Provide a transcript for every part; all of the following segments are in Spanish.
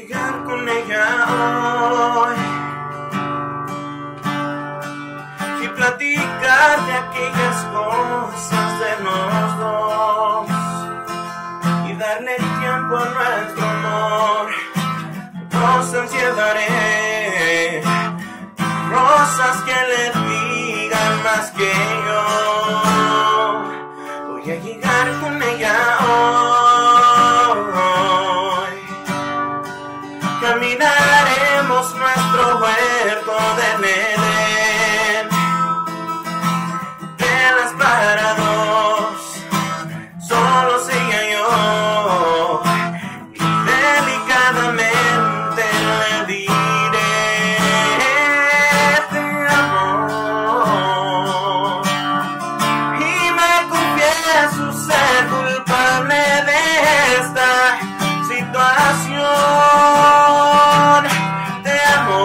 llegar con ella hoy y platicar de aquellas cosas de los dos y darle tiempo a nuestro amor. Rosas llevaré, rosas que le digan más que yo. Voy a llegar con ella hoy. Caminaremos nuestro huerto del Edén, velas para dos, solos ella y yo, y delicadamente le diré te amo, y me confieso ser culpable de esta situación de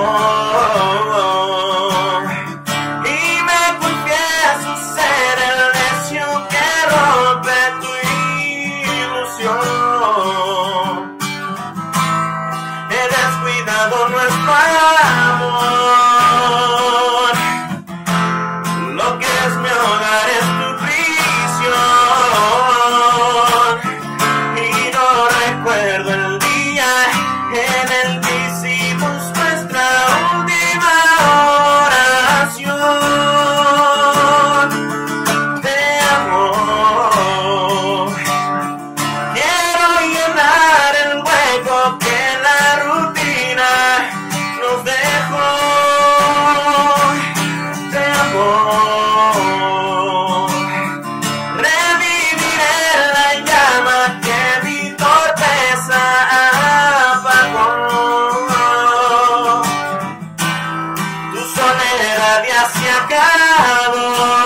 amor, y me confieso ser el necio que rompe tu ilusión. He descuidado nuestro amor, lo que es mi hogar es tu prisión, y no recuerdo el día en el que hicimos nuestra última oración de amor. Quiero llenar el hueco que la rutina nos dejó de amor. Reviviré la llama que mi torpeza apagó. Tu soledad ya se acabó.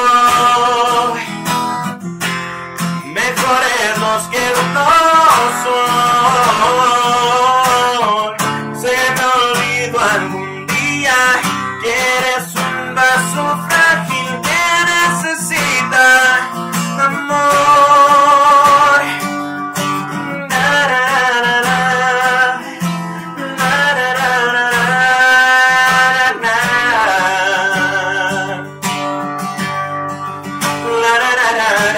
Mejoremos que no son. Se me olvidó algún día que eres un vaso frágil que necesita amor. Na, na, na, na, na, na, na, na, na, na, na, na.